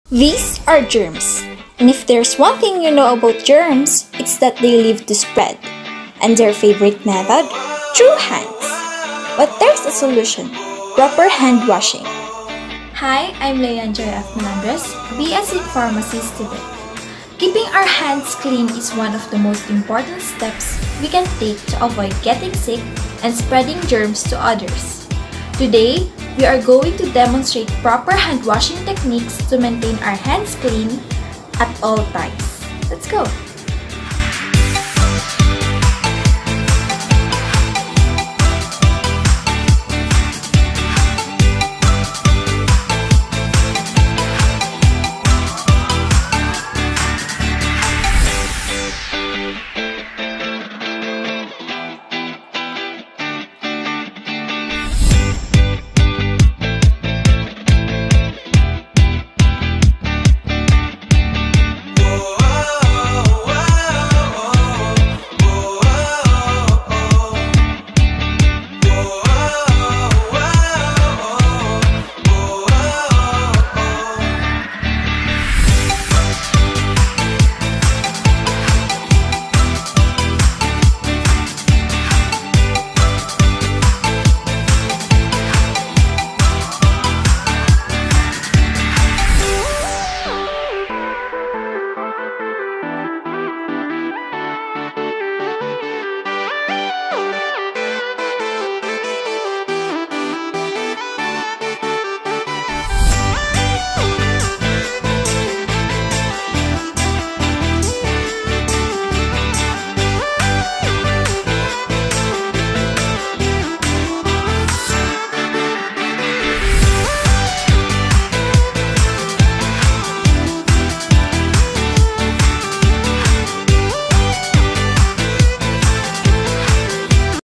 These are germs. And if there's one thing you know about germs, it's that they live to spread. And their favorite method? Through hands. But there's a solution. Proper hand washing. Hi, I'm Leandra F. Melandres, BS in Pharmacy student. Keeping our hands clean is one of the most important steps we can take to avoid getting sick and spreading germs to others. Today, we are going to demonstrate proper hand washing techniques to maintain our hands clean at all times. Let's go!